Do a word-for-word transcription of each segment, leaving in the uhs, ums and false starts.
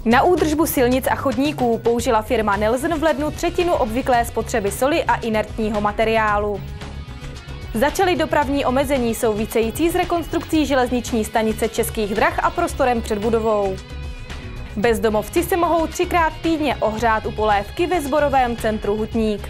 Na údržbu silnic a chodníků použila firma Nelson v lednu třetinu obvyklé spotřeby soli a inertního materiálu. Začaly dopravní omezení související s rekonstrukcí železniční stanice Českých drah a prostorem před budovou. Bezdomovci se mohou třikrát týdně ohřát u polévky ve sborovém centru Hutník.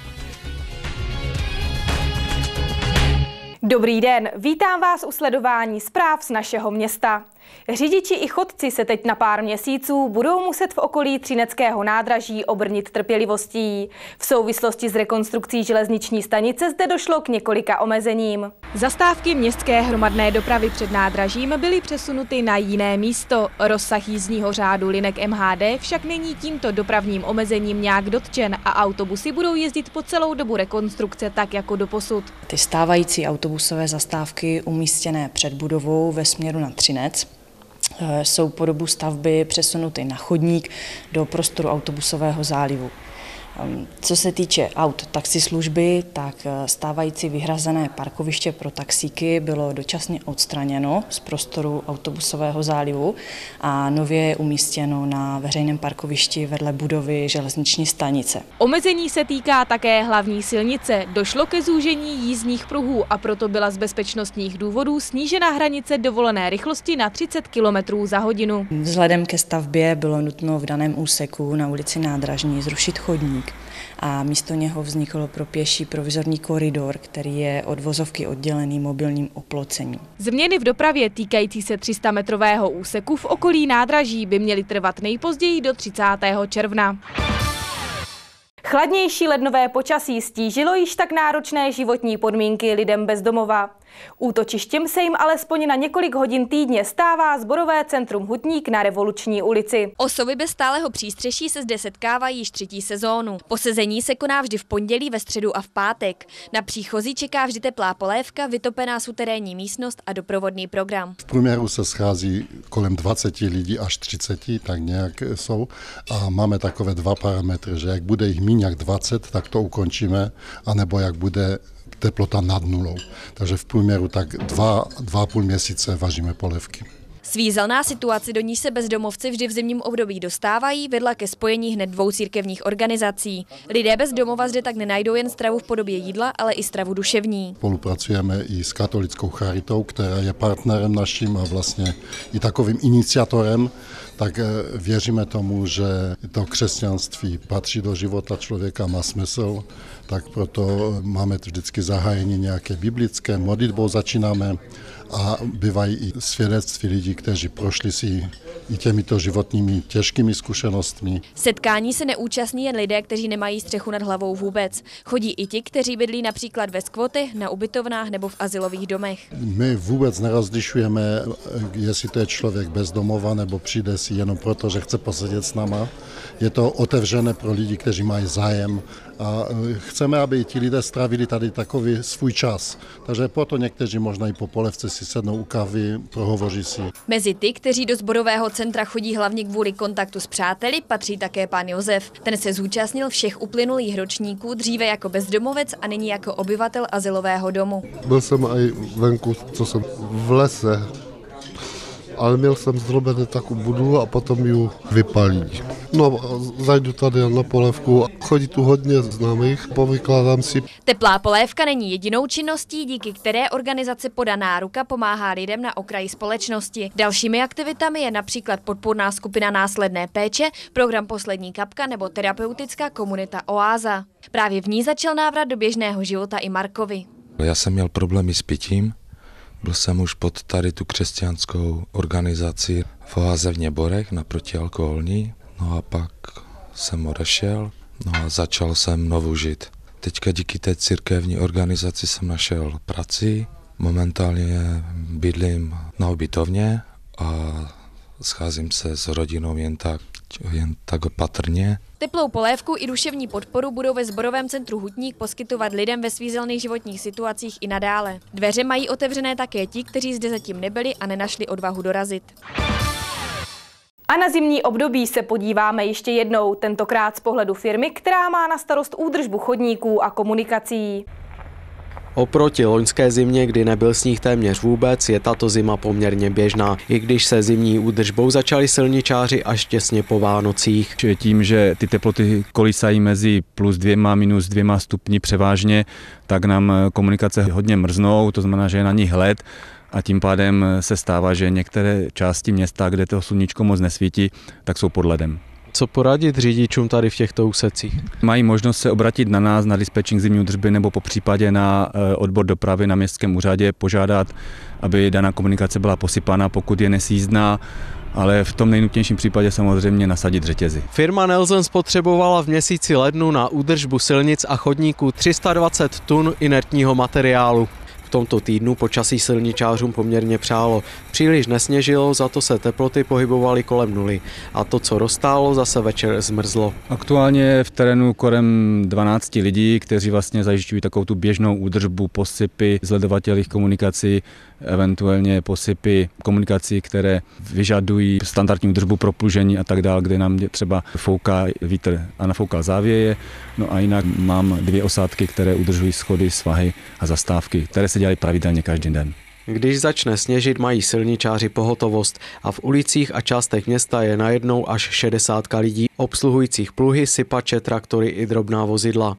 Dobrý den, vítám vás u sledování zpráv z našeho města. Řidiči i chodci se teď na pár měsíců budou muset v okolí Třineckého nádraží obrnit trpělivostí. V souvislosti s rekonstrukcí železniční stanice zde došlo k několika omezením. Zastávky městské hromadné dopravy před nádražím byly přesunuty na jiné místo. Rozsah jízdního řádu linek M H D však není tímto dopravním omezením nějak dotčen a autobusy budou jezdit po celou dobu rekonstrukce tak jako doposud. Ty stávající autobusové zastávky umístěné před budovou ve směru na Třinec jsou po dobu stavby přesunuty na chodník do prostoru autobusového zálivu. Co se týče aut taxislužby, tak stávající vyhrazené parkoviště pro taxíky bylo dočasně odstraněno z prostoru autobusového zálivu a nově je umístěno na veřejném parkovišti vedle budovy železniční stanice. Omezení se týká také hlavní silnice. Došlo ke zúžení jízdních pruhů a proto byla z bezpečnostních důvodů snížena hranice dovolené rychlosti na třicet kilometrů za hodinu. Vzhledem ke stavbě bylo nutno v daném úseku na ulici Nádražní zrušit chodník a místo něho vznikl pro pěší provizorní koridor, který je od vozovky oddělený mobilním oplocením. Změny v dopravě týkající se tři sta metrového úseku v okolí nádraží by měly trvat nejpozději do třicátého června. Chladnější lednové počasí stížilo již tak náročné životní podmínky lidem bez domova. Útočištěm se jim alespoň na několik hodin týdně stává sborové centrum Hutník na Revoluční ulici. Osoby bez stálého přístřeší se zde setkávají již třetí sezónu. Posezení se koná vždy v pondělí, ve středu a v pátek. Na příchozí čeká vždy teplá polévka, vytopená suterénní místnost a doprovodný program. V průměru se schází kolem dvacet lidí až třicet, tak nějak jsou. A máme takové dva parametry, že jak bude jich míň jak dvacet, tak to ukončíme, anebo jak bude teplota nad nulou. Takže v průměru tak dva, dva a půl měsíce vaříme polévky. Svízelná situace, do níž se bezdomovci vždy v zimním období dostávají, vedla ke spojení hned dvou církevních organizací. Lidé bez domova zde tak nenajdou jen stravu v podobě jídla, ale i stravu duševní. Spolupracujeme i s katolickou charitou, která je partnerem naším a vlastně i takovým iniciatorem, tak věříme tomu, že to křesťanství patří do života člověka, má smysl, tak proto máme vždycky zahájení nějaké biblické, modlitbou začínáme a bývají i svědectví lidí, kteří prošli si i těmito životními těžkými zkušenostmi. Setkání se neúčastní jen lidé, kteří nemají střechu nad hlavou vůbec. Chodí i ti, kteří bydlí například ve skvotech, na ubytovnách nebo v azylových domech. My vůbec nerozlišujeme, jestli to je člověk bez domova nebo přijde si jenom proto, že chce posedět s náma. Je to otevřené pro lidi, kteří mají zájem a chceme, aby i ti lidé strávili tady takový svůj čas. Takže proto někteří možná i po polévce si sednou u kávy, prohovoří si. Mezi ty, kteří do sborového centra chodí hlavně kvůli kontaktu s přáteli, patří také pan Josef. Ten se zúčastnil všech uplynulých ročníků, dříve jako bezdomovec a nyní jako obyvatel azylového domu. Byl jsem i venku, co jsem v lese, ale měl jsem zrobenou takovou budu a potom ji vypalí. No, zajdu tady na polévku, chodí tu hodně známých, povykládám si. Teplá polévka není jedinou činností, díky které organizace Podaná ruka pomáhá lidem na okraji společnosti. Dalšími aktivitami je například podpůrná skupina následné péče, program Poslední kapka nebo terapeutická komunita Oáza. Právě v ní začal návrat do běžného života i Markovi. Já jsem měl problémy s pitím. Byl jsem už pod tady tu křesťanskou organizaci v Oáze v Něborech na protialkoholní, no a pak jsem odešel, no a začal jsem znovu žít. Teďka díky té církevní organizaci jsem našel práci, momentálně bydlím na ubytovně a scházím se s rodinou jen tak, jen tak opatrně. Teplou polévku i duševní podporu budou ve sborovém centru Hutník poskytovat lidem ve svízelných životních situacích i nadále. Dveře mají otevřené také ti, kteří zde zatím nebyli a nenašli odvahu dorazit. A na zimní období se podíváme ještě jednou, tentokrát z pohledu firmy, která má na starost údržbu chodníků a komunikací. Oproti loňské zimě, kdy nebyl sníh téměř vůbec, je tato zima poměrně běžná, i když se zimní údržbou začali silničáři až těsně po Vánocích. Tím, že ty teploty kolísají mezi plus dvěma, minus dvěma stupni převážně, tak nám komunikace hodně mrznou, to znamená, že je na nich hled a tím pádem se stává, že některé části města, kde to sluníčko moc nesvítí, tak jsou pod ledem. Co poradit řidičům tady v těchto úsecích? Mají možnost se obratit na nás, na dispečing zimní údržby nebo po případě na odbor dopravy na městském úřadě, požádat, aby daná komunikace byla posypána, pokud je nesjízdná, ale v tom nejnutnějším případě samozřejmě nasadit řetězy. Firma Nelson spotřebovala v měsíci lednu na údržbu silnic a chodníků tři sta dvacet tun inertního materiálu. V tomto týdnu počasí silničářům poměrně přálo. Příliš nesněžilo, za to se teploty pohybovaly kolem nuly. A to, co roztálo, zase večer zmrzlo. Aktuálně je v terénu kolem dvanáct lidí, kteří vlastně zajišťují takovou tu běžnou údržbu, posypy zledovatelných komunikací, eventuálně posypy komunikací, které vyžadují standardní údržbu, proplužení a tak dále, kde nám třeba fouká vítr a nafouká závěje. No a jinak mám dvě osádky, které udržují schody, svahy a zastávky, které se dělají pravidelně každý den. Když začne sněžit, mají silničáři pohotovost a v ulicích a částech města je najednou až šedesátka lidí obsluhujících pluhy, sypače, traktory i drobná vozidla.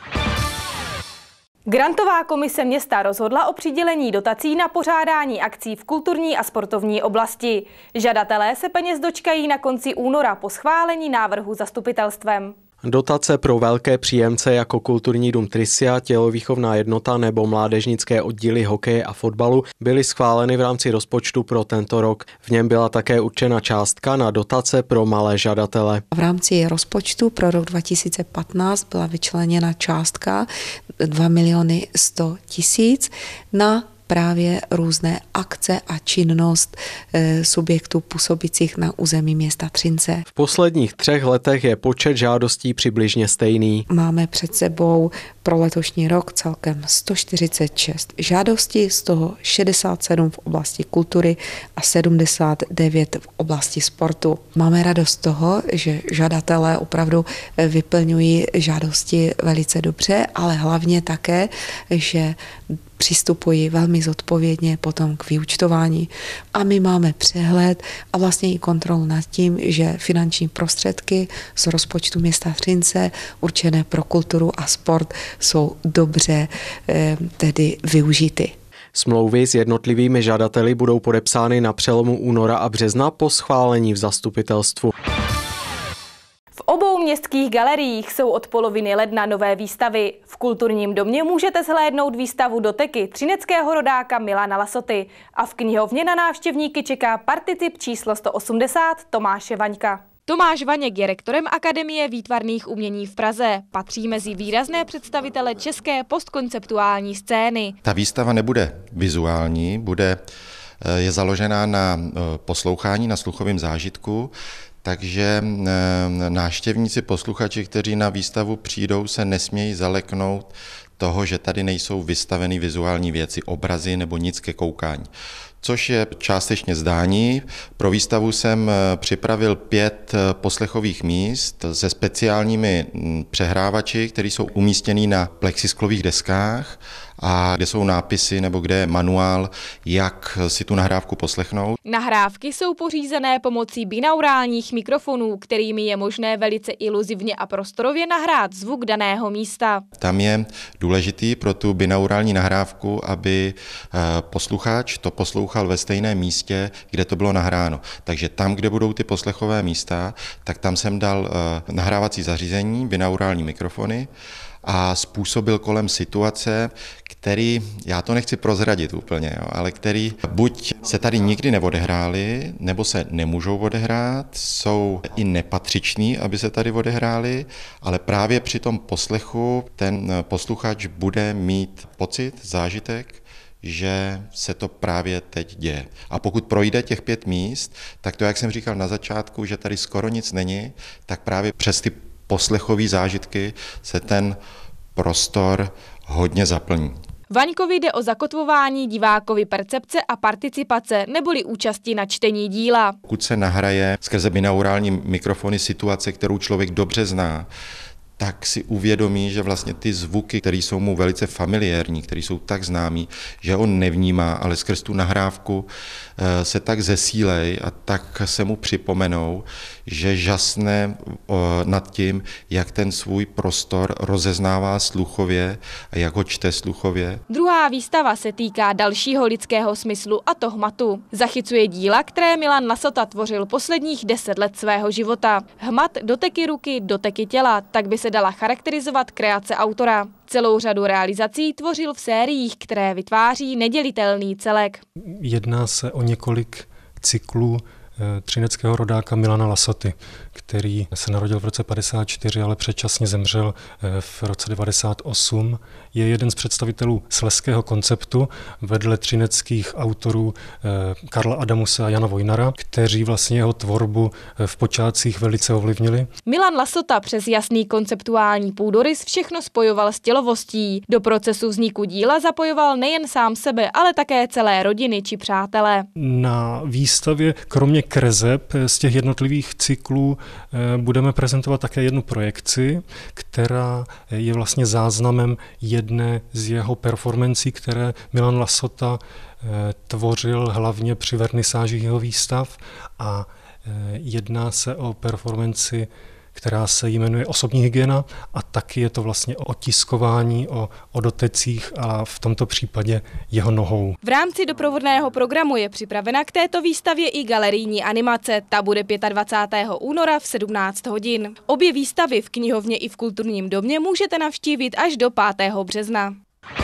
Grantová komise města rozhodla o přidělení dotací na pořádání akcí v kulturní a sportovní oblasti. Žadatelé se peněz dočkají na konci února po schválení návrhu zastupitelstvem. Dotace pro velké příjemce jako Kulturní dům Trysia, Tělovýchovná jednota nebo mládežnické oddíly hokeje a fotbalu byly schváleny v rámci rozpočtu pro tento rok. V něm byla také určena částka na dotace pro malé žadatele. V rámci rozpočtu pro rok dva tisíce patnáct byla vyčleněna částka dva miliony sto tisíc na právě různé akce a činnost e, subjektů působících na území města Třince. V posledních třech letech je počet žádostí přibližně stejný. Máme před sebou pro letošní rok celkem sto čtyřicet šest žádostí, z toho šedesát sedm v oblasti kultury a sedmdesát devět v oblasti sportu. Máme radost z toho, že žadatelé opravdu vyplňují žádosti velice dobře, ale hlavně také, že přistupují velmi zodpovědně potom k vyúčtování. A my máme přehled a vlastně i kontrolu nad tím, že finanční prostředky z rozpočtu města Třince určené pro kulturu a sport jsou dobře eh, tedy využity. Smlouvy s jednotlivými žadateli budou podepsány na přelomu února a března po schválení v zastupitelstvu. V obou městských galeriích jsou od poloviny ledna nové výstavy. V Kulturním domě můžete zhlédnout výstavu Doteky třineckého rodáka Milana Lasoty a v knihovně na návštěvníky čeká particip číslo sto osmdesát Tomáše Vaňka. Tomáš Vaněk je rektorem Akademie výtvarných umění v Praze. Patří mezi výrazné představitele české postkonceptuální scény. Ta výstava nebude vizuální, bude, je založená na poslouchání, na sluchovém zážitku. Takže návštěvníci, posluchači, kteří na výstavu přijdou, se nesmějí zaleknout toho, že tady nejsou vystaveny vizuální věci, obrazy nebo nic ke koukání. Což je částečně zdání. Pro výstavu jsem připravil pět poslechových míst se speciálními přehrávači, které jsou umístěny na plexisklových deskách a kde jsou nápisy nebo kde je manuál, jak si tu nahrávku poslechnout. Nahrávky jsou pořízené pomocí binaurálních mikrofonů, kterými je možné velice iluzivně a prostorově nahrát zvuk daného místa. Tam je důležitý pro tu binaurální nahrávku, aby posluchač to poslouchal ve stejném místě, kde to bylo nahráno. Takže tam, kde budou ty poslechové místa, tak tam jsem dal nahrávací zařízení, binaurální mikrofony, a způsobil kolem situace, který, já to nechci prozradit úplně, jo, ale který buď se tady nikdy neodehrály, nebo se nemůžou odehrát, jsou i nepatřiční, aby se tady odehrály, ale právě při tom poslechu ten posluchač bude mít pocit, zážitek, že se to právě teď děje. A pokud projde těch pět míst, tak to, jak jsem říkal na začátku, že tady skoro nic není, tak právě přes ty poslechové zážitky se ten prostor hodně zaplní. Vaňkovi jde o zakotvování divákovy percepce a participace neboli účasti na čtení díla. Pokud se nahraje skrze binaurální mikrofony situace, kterou člověk dobře zná, tak si uvědomí, že vlastně ty zvuky, které jsou mu velice familiární, které jsou tak známí, že on nevnímá, ale skrz tu nahrávku se tak zesílej a tak se mu připomenou, že žasne nad tím, jak ten svůj prostor rozeznává sluchově a jak ho čte sluchově. Druhá výstava se týká dalšího lidského smyslu, a to hmatu. Zachycuje díla, které Milan Lasota tvořil posledních deset let svého života. Hmat, doteky ruky, doteky těla, tak by se dala charakterizovat kreace autora. Celou řadu realizací tvořil v sériích, které vytváří nedělitelný celek. Jedná se o několik cyklů třineckého rodáka Milana Lasoty, který se narodil v roce padesát čtyři, ale předčasně zemřel v roce devadesát osm. Je jeden z představitelů slezského konceptu vedle třineckých autorů Karla Adamuse a Jana Vojnara, kteří vlastně jeho tvorbu v počátcích velice ovlivnili. Milan Lasota přes jasný konceptuální půdorys všechno spojoval s tělovostí. Do procesu vzniku díla zapojoval nejen sám sebe, ale také celé rodiny či přátelé. Na výstavě kromě kreseb z těch jednotlivých cyklů budeme prezentovat také jednu projekci, která je vlastně záznamem jedné z jeho performancí, které Milan Lasota tvořil hlavně při vernisáži jeho výstav, a jedná se o performanci, která se jmenuje Osobní hygiena, a taky je to vlastně o otiskování, o, o dotecích a v tomto případě jeho nohou. V rámci doprovodného programu je připravena k této výstavě i galerijní animace. Ta bude dvacátého pátého února v sedmnáct hodin. Obě výstavy v knihovně i v kulturním domě můžete navštívit až do pátého března.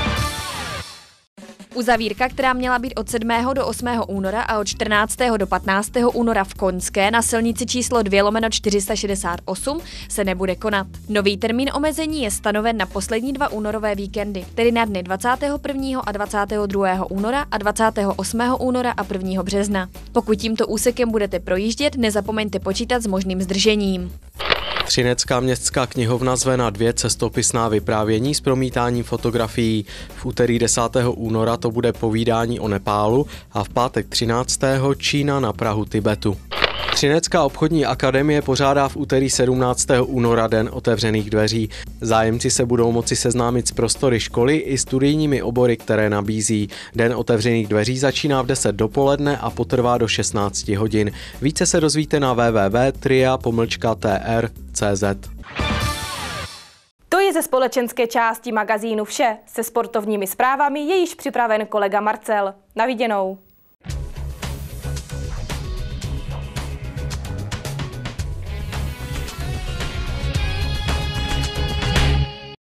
Uzavírka, která měla být od sedmého do osmého února a od čtrnáctého do patnáctého února v Koňské na silnici číslo dvě lomeno čtyři set šedesát osm, se nebude konat. Nový termín omezení je stanoven na poslední dva únorové víkendy, tedy na dny dvacátého prvního a dvacátého druhého února a dvacátého osmého února a prvního března. Pokud tímto úsekem budete projíždět, nezapomeňte počítat s možným zdržením. Třinecká městská knihovna zve na dvě cestopisná vyprávění s promítáním fotografií. V úterý desátého února to bude povídání o Nepálu a v pátek třináctého Čína na prahu Tibetu. Třinecká obchodní akademie pořádá v úterý sedmnáctého února Den otevřených dveří. Zájemci se budou moci seznámit s prostory školy i studijními obory, které nabízí. Den otevřených dveří začíná v deset dopoledne a potrvá do šestnácti hodin. Více se dozvíte na w w w tečka tria pomlčka t r tečka c z. To je ze společenské části magazínu vše. Se sportovními zprávami je již připraven kolega Marcel. Na viděnou.